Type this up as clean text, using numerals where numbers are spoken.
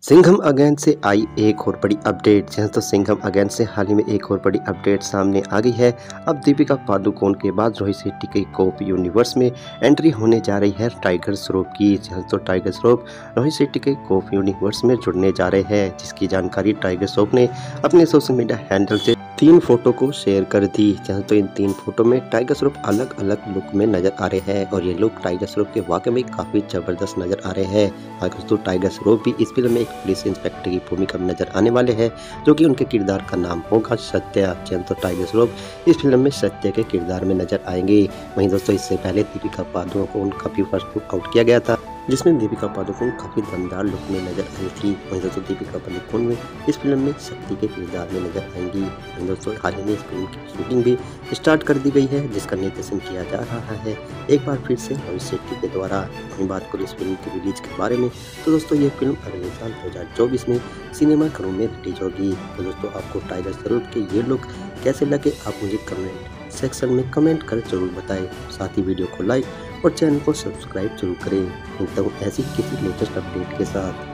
Singham again से आई एक और बड़ी अपडेट। जी हाँ, तो सिंघम अगेन से हाल ही में एक और बड़ी अपडेट सामने आ गई है। अब दीपिका पादुकोण के बाद रोहित शेट्टी के कोप यूनिवर्स में एंट्री होने जा रही है टाइगर श्रॉफ की। जी हाँ, तो टाइगर श्रॉफ रोहित शेट्टी के कोप यूनिवर्स में जुड़ने जा रहे हैं, जिसकी जानकारी टाइगर श्रॉफ ने अपने सोशल मीडिया हैंडल से 3 फोटो को शेयर कर दी। जहाँ तो इन 3 फोटो में टाइगर श्रॉफ अलग अलग लुक में नजर आ रहे हैं और ये लुक टाइगर श्रॉफ के वाकई में काफी जबरदस्त नजर आ रहे हैं। अगर तो टाइगर श्रॉफ भी इस फिल्म में एक पुलिस इंस्पेक्टर की भूमिका में नजर आने वाले हैं, जो कि उनके किरदार का नाम होगा सत्या। तो टाइगर श्रॉफ इस फिल्म में सत्या के किरदार में नजर आएंगे। वहीं दोस्तों, इससे पहले दीपिका पादुकोण का भी फर्स्ट लुक आउट किया गया था, जिसमें दीपिका पादुकोण काफी दमदार लुक में नजर आई थी। वहीं दोस्तों, दीपिका पादुकोण में इस फिल्म में शक्ति के किरदार में नजर आएंगी। वहीं दोस्तों, हाल ही में इस फिल्म की शूटिंग भी स्टार्ट कर दी गई है, जिसका निर्देशन किया जा रहा है एक बार फिर से रोहित शेट्टी के द्वारा। वहीं बात करें इस फिल्म की रिलीज के बारे में, तो दोस्तों ये फिल्म अगले साल 2024 में सिनेमा घरों में रिलीज होगी। तो दोस्तों, आपको टाइगर श्रॉफ के ये लुक कैसे लगे, आप मुझे कमेंट सेक्शन में कमेंट कर जरूर बताएं। साथ ही वीडियो को लाइक और चैनल को सब्सक्राइब जरूर करें। मिलता हूँ ऐसी किसी लेटेस्ट अपडेट के साथ।